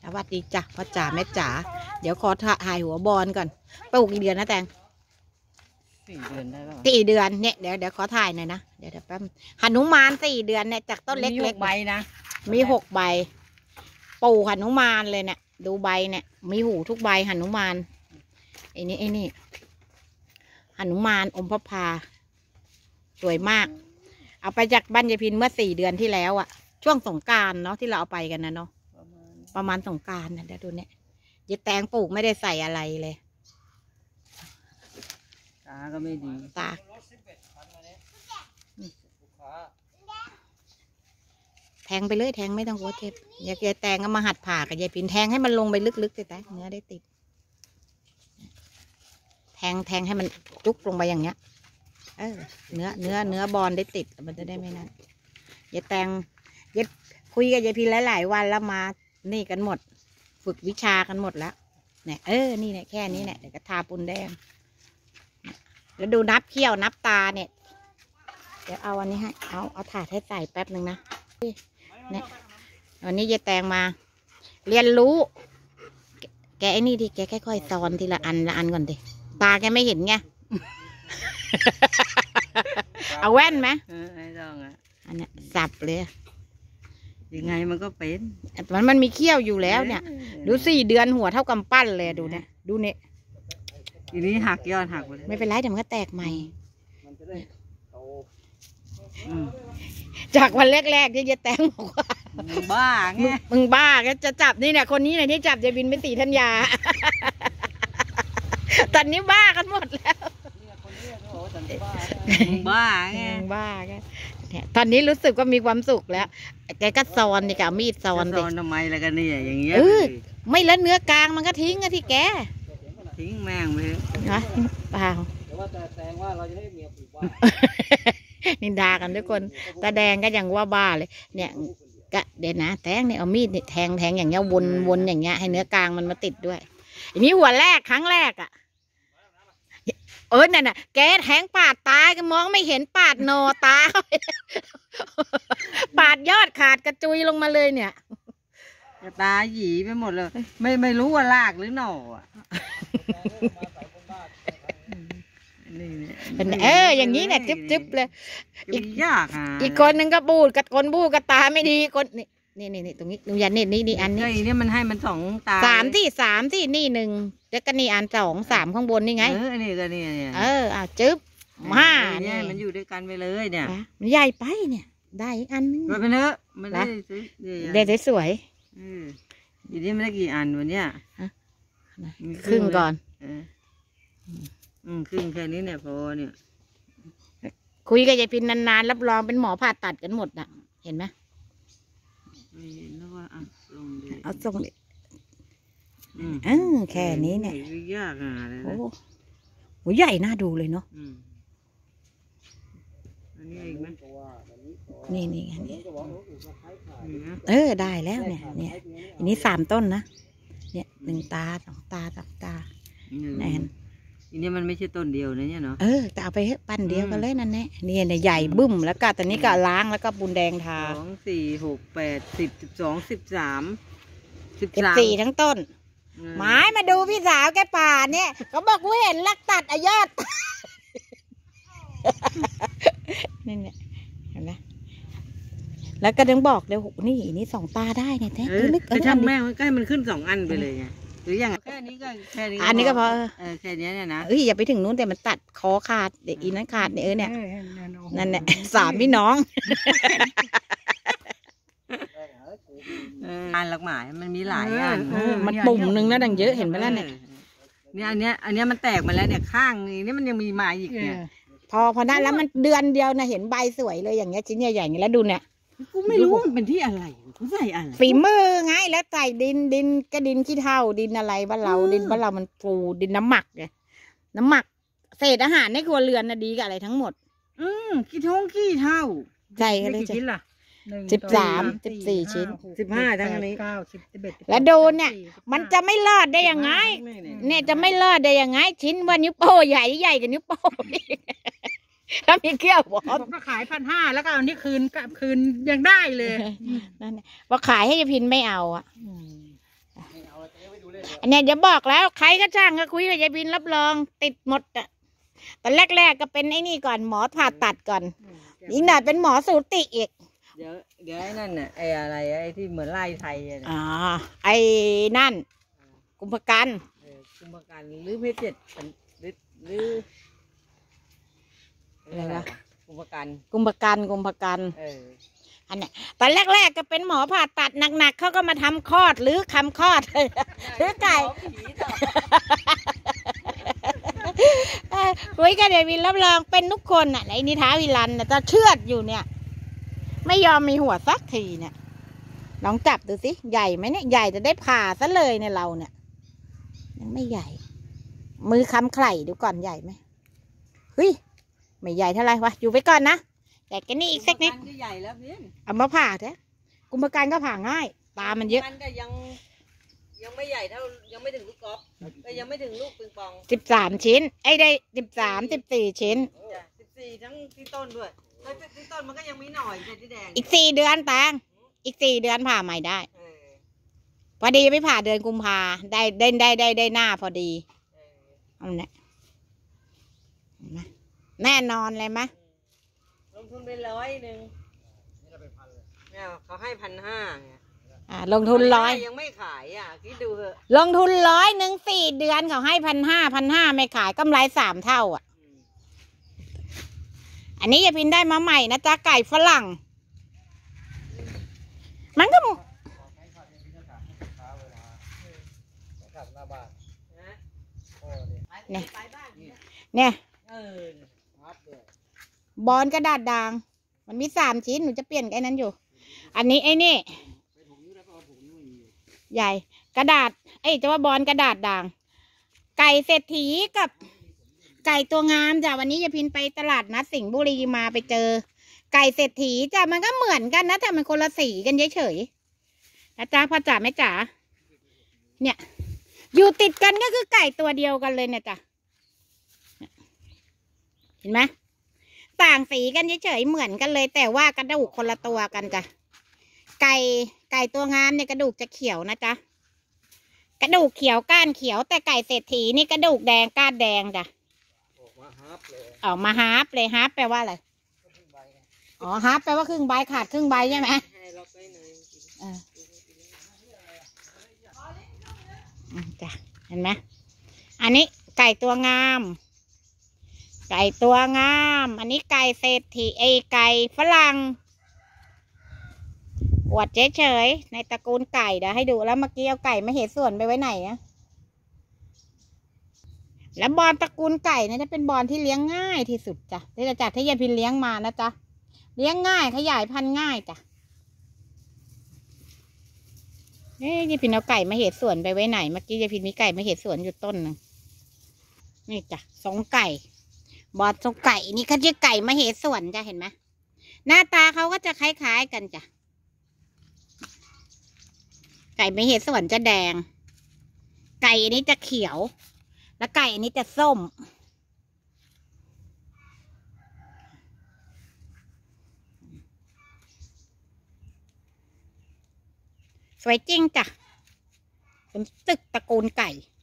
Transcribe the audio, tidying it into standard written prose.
สวัสดีจ้ะพ่อจ๋าแม่จ๋าเดี๋ยวขอถ่ายหัวบอลก่อนปลูกกี่เดือนนะแตง 4 เดือนได้ป่ะ 4 เดือนเนี่ยเดี๋ยวขอถ่ายหน่อยนะเดี๋ยวแป๊บหนุมาน4 เดือนเนี่ยจากต้นเล็กๆใบนะมี6 ใบปู่หนุมานเลยเนี่ยดูใบเนี่ยมีหูทุกใบหนุมานไอ้นี่หนุมานอมพระพาสวยมากเอาไปจากบ้านยายพินเมื่อ4 เดือนที่แล้วอะช่วงสงกรานต์เนาะที่เราเอาไปกันนะเนาะประมาณสงกรานต์นะเดี๋ยวดูเนี่ยยายแตงปลูกไม่ได้ใส่อะไรเลยตาก็ไม่ดีตาแทงไปเลยแทงไม่ต้องกลัวเจ็บยายแตงก็มาหัดผ่ากับยายพินแทงให้มันลงไปลึกๆเลยแต่เนื้อได้ติดแทงให้มันจุกลงไปอย่างเงี้ยเนื้อบอลได้ติดมันจะได้ไม่นั่นยายแตงคุยกับยายพินหลายๆวันแล้วมานี่กันหมดฝึกวิชากันหมดแล้วเนี่ยนี่เนี่ยแค่นี้เนี่ยเดี๋ยวก็ทาปูนแดงแล้วดูนับเขี้ยวนับตาเนี่ยเดี๋ยวเอาอันนี้ให้เอาถาดให้ใส่แป๊บหนึ่งนะเนี่ยวันนี้ยายแตงมาเรียนรู้แกไอ้นี่ดิแกค่อยๆสอนทีละอันก่อนดิตาแกไม่เห็นไง เอาแว่นไหมไม่ต้องอ่ะอันเนี้ยสับเลยยังไงมันก็เป็นมันมีเขี้ยวอยู่แล้วเนี่ยดู4 เดือนหัวเท่ากำปั้นเลยดูเนี่ยทีนี้หักยอดหักไปไม่เป็นไรเดี๋ยวมันก็แตกใหม่จากวันแรกๆที่ยายแตงบอกว่าบ้าไงมึงบ้าก็จะจับนี่เนี่ยคนนี้เนี่ยที่จับยายบินเป็นสีธัญญา ตอนนี้บ้ากันหมดแล้วบ้าไงเนี่ยตอนนี้รู้สึกว่ามีความสุขแล้วแกก็ซอนนี่กับมีดซอนดิทำไมล่ะกันเนี่ยอย่างเงี้ยไม่แล้วเนื้อกลางมันก็ทิ้งอะที่แกทิ้งแม่งไปนะเปล่านินดากันทุกคนตาแดงก็ยังว่าบ้าเลยเนี่ยก็เดี๋ยวนะแตงเนี่ยเอามีดเนี่ยแทงอย่างเงี้ยวนอย่างเงี้ยให้เนื้อกลางมันมาติดด้วยอันนี้หัวแรกครั้งแรกอะนั่นน่ะแกแทงปาดตาก็มองไม่เห็นปาดโนตาปาดยอดขาดกระจุยลงมาเลยเนี่ยตาหยีไปหมดเลยไม่รู้ว่าลากหรือหน่ออ่ะอย่างนี้เนี่ยจึ๊บเลยยากอีกคนนึงก็บูดกับคนบูดกับตาไม่ดีคนนี่ตรงนี้ดูยันนี่อันนี้นี่มันให้มัน2 ตา 3ที่นี่1แล้วก็นี่อัน2 3ข้างบนนี่ไงนี่ก็นี่จึ๊บมาเนี่ยมันอยู่ด้วยกันไปเลยเนี่ยมันใหญ่ไปเนี่ยได้อีกอันนึงมันเป็นเนอะมันได้สวยทีนี้ไม่ได้กี่อันวันเนี้ยครึ่งก่อนครึ่งแค่นี้เนี่ยพอเนี่ยคุยกับยายพินนานๆรับรองเป็นหมอผ่าตัดกันหมดอ่ะเห็นไหมแล้วว่าเอาส่งดิแค่นี้เนี่ยยากเลยโอ้โหใหญ่น่าดูเลยเนาะอันนี้อีกไหมนี่ได้แล้วเนี่ยอันนี้3 ต้นนะเนี่ย1 ตา 2 ตา 3 ตาแน่นอันนี้มันไม่ใช่ต้นเดียวนะเนี่ยเนาะแต่เอาไปปั้นเดียวกันเลยนั่นแน่นี่เนี่ยใหญ่บึ้มแล้วก็ตอนนี้ก็ล้างแล้วก็ปูนแดงทา 2 4 6 8 10 12 13 14ทั้งต้นหมายมาดูพี่สาวแกป่าเนี่ยเขาบอกกูเห็นลักตัดยอดนี่เนี่ยเห็นไหมแล้วก็ยังบอกเดี๋ยวนี่2 ตาได้เนี่ยแท้ลึกช่างแม่งใกล้มันขึ้น2 อันไปเลยไงหรือยังแค่นี้ก็อันนี้ก็พอแค่นี้เนี่ยนะอย่าไปถึงนู้นแต่มันตัดคอขาดเด็กอีนั้นขาดเนี่ยเนี่ยนั่นแหละ3 พี่น้องงานหลักหมายมันมีหลายงานมันปุ่มนึงนะดังเยอะเห็นไหมล่ะเนี่ยอันนี้มันแตกมาแล้วเนี่ยข้างนี้มันยังมีมาอีกเนี่ยพอได้แล้วมันเดือนเดียวนะเห็นใบสวยเลยอย่างเงี้ยชิ้นใหญ่ๆอย่างนี้แล้วดูเนี่ยกูไม่รู้มันเป็นที่อะไรกูใส่อะไรฝีมือไงแล้วใส่ดินก็ดินขี้เถ้าดินอะไรบ้านเราดินบ้านเรามันฟูดินน้ำหมักไงน้ำหมักเศษอาหารในครัวเรือนนะดีกับอะไรทั้งหมดขี้เถ้าใช่ก็เลยชิ้นล่ะ 13 14 ชิ้น 15ทั้งนี้ 9 10 11แล้วโดนเนี่ยมันจะไม่รอดได้ยังไงเนี่ยจะไม่รอดได้ยังไงชิ้นว่านิ้วโป้ใหญ่กับนิ้วโป้แล้วมีเกี้ยวผมก็ขาย1,500แล้วก็เอานี่คืนยังได้เลยนั่นว่าขายให้ยายพินไม่เอาอันเนี้ยเดี๋ยวบอกแล้วใครก็ช่างก็คุยกับยายพินรับรองติดหมดอ่ะตอนแรกๆก็เป็นไอ้นี่ก่อนหมอผ่าตัดก่อนยิ่งหน่อยเป็นหมอสูติอีกเดี๋ยวไอ้นั่นน่ะไอ้อะไรไอ้ที่เหมือนไล่ไทยอะอ๋น่ะอไอ้นั่นกุมภกันกุมภกันหรือเพชรเจ็ดหรืออะไรนะกุมภกันกุมภกันกุมภกัน อันเนี้ยตอนแรกๆก็เป็นหมอผ่าตัดหนักๆเขาก็มาทำคลอดหรือคำคลอด หรือไก่คุยกันเดวินรับรองเป็นทุกคนอ่ะในนิทาวิลันน่ะจะเชือดอยู่เนี่ยไม่ยอมมีหัวสักทีเนี่ยลองจับดูสิใหญ่ไหมเนี่ยใหญ่จะได้ผ่าซะเลยเนี่ยเราเนี่ยยังไม่ใหญ่มือคำไข่ดูก่อนใหญ่ไหมเฮ้ยไม่ใหญ่เท่าไรวะอยู่ไปก่อนนะแต่กันนี่อีกสักนิดใหญ่แล้วพี่เอามาผ่าเถอะกุมภกันก็ผ่าง่ายตามันเยอะมันก็ยังไม่ใหญ่เท่ายังไม่ถึงลูกกอล์ฟก็ยังไม่ถึงลูกปิงปอง 13 ชิ้นไอ้ได้13-14 ชิ้น 14ทั้งที่ต้นด้วยที่ต้นมันก็ยังมีหน่อยที่แดงอีก4 เดือนตางอีก4 เดือนผ่าใหม่ได้พอดีไม่ผ่าเดือนกุมภาได้หน้าพอดีเอาเนี่ยแน่นอนเลยไหมลงทุนไป100เนี่ยเขาให้1,500เนี่ยลงทุน100 ยังไม่ขายคิดดูเถอะลงทุน100 4 เดือนเขาให้1,500ไม่ขายกำไร3 เท่าอันนี้ยายพินได้มาใหม่นะจ๊ะไก่ฝรั่งมันก็เนี่ยบอลกระดาษด่างมันมี3 ชิ้นหนูจะเปลี่ยนไอ้นั้นอยู่อันนี้ไอ้นี่ใหญ่กระดาษจะว่าบอลกระดาษด่างไก่เศรษฐีกับไก่ตัวงามจ้ะวันนี้ยายพินไปตลาดนัดสิงห์บุรีมาไปเจอไก่เศรษฐีจ้ะมันก็เหมือนกันนะแต่มันคนละสีกันเฉยๆนะจ๊ะพ่อจ๋าแม่จ๋าเนี่ยอยู่ติดกันก็คือไก่ตัวเดียวกันเลยเนี่ยจ้ะเห็นไหมต่างสีกันเฉยๆเหมือนกันเลยแต่ว่ากระดูกคนละตัวกันจ้ะไก่ตัวงามเนี่ยกระดูกจะเขียวนะจ๊ะกระดูกเขียวก้านเขียวแต่ไก่เศรษฐีนี่กระดูกแดงก้านแดงจ้ะออกมาฮาร์ปเลยฮาร์ปแปลว่าอะไรอ๋อฮาร์ปแปลว่าครึ่งใบขาดครึ่งใบใช่ไหมจ้ะเห็นไหมอันนี้ไก่ตัวงามไก่ตัวงามอันนี้ไก่เศรษฐีไก่ฝรั่งอวดเฉยๆในตระกูลไก่เดี๋ยวให้ดูแล้วเมื่อกี้เอาไก่มาเหตุส่วนไปไว้ไหนนะแล้วบอลตระกูลไก่เนี่ยจะเป็นบอลที่เลี้ยงง่ายที่สุดจ้ะที่จากที่ยายพินเลี้ยงมานะจ๊ะเลี้ยงง่ายขยายพันธุ์ง่ายจ้ะยายพินเอาไก่มาเหตุส่วนไปไว้ไหนเมื่อกี้ยายพินมีไก่มาเหตุส่วนอยู่ต้นหนึ่งนี่จ้ะ2 ไก่บอล2 ไก่นี่เขาชื่อไก่มาเหตุส่วนจ้ะเห็นไหมหน้าตาเขาก็จะคล้ายๆกันจ้ะไก่มาเหตุส่วนจะแดงไก่อันนี้จะเขียวแล้วไก่อันนี้จะส้มสวยจริงจ้ะเป็นตึกตระกูลไก่